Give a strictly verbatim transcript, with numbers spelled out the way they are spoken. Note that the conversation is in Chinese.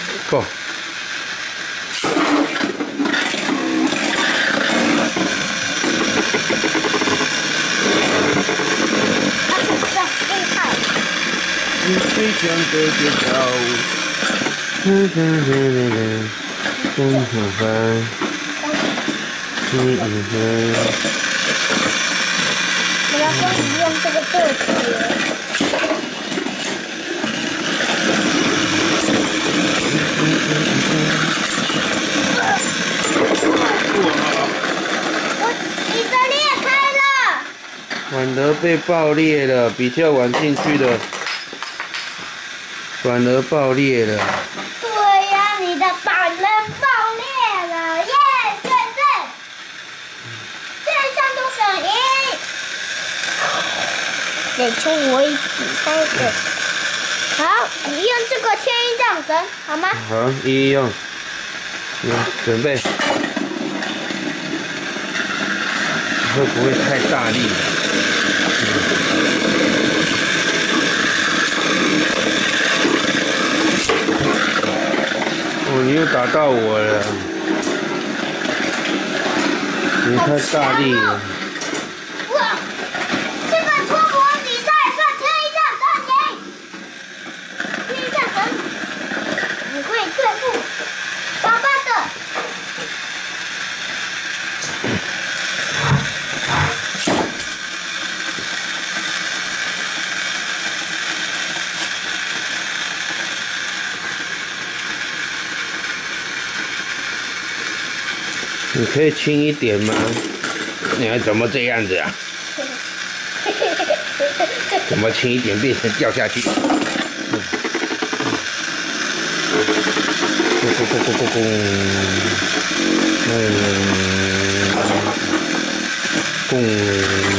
够。你最想的节奏，噔噔噔噔噔，真好烦。嗯嗯嗯。 我要跟你用这个对决。我你的裂开了。 反而被爆裂了，比较晚进去的。反而爆裂了。 对呀、啊，你的反而爆裂了，耶！胜胜，线上都选赢。得出我比赛的。好，你用这个牵引障绳，好吗？ 好，一一用。嗯，准备。会不会太大力了？哦，你又打到我了，你太大力了。 哇，这个脱模比赛算天一战神赢，天一战神，你可以对付爸爸的。 你可以轻一点吗？你还怎么这样子啊？怎么轻一点变成掉下去？咕咕咕咕咕咕！嗯，咕。